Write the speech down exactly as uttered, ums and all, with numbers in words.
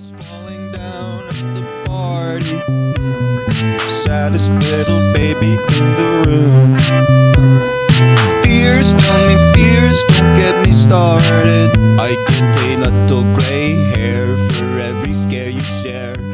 Tears falling down at the party. Saddest little baby in the room. Fears, tell me fears, don't get me started. I get a little gray hair for every scare you share.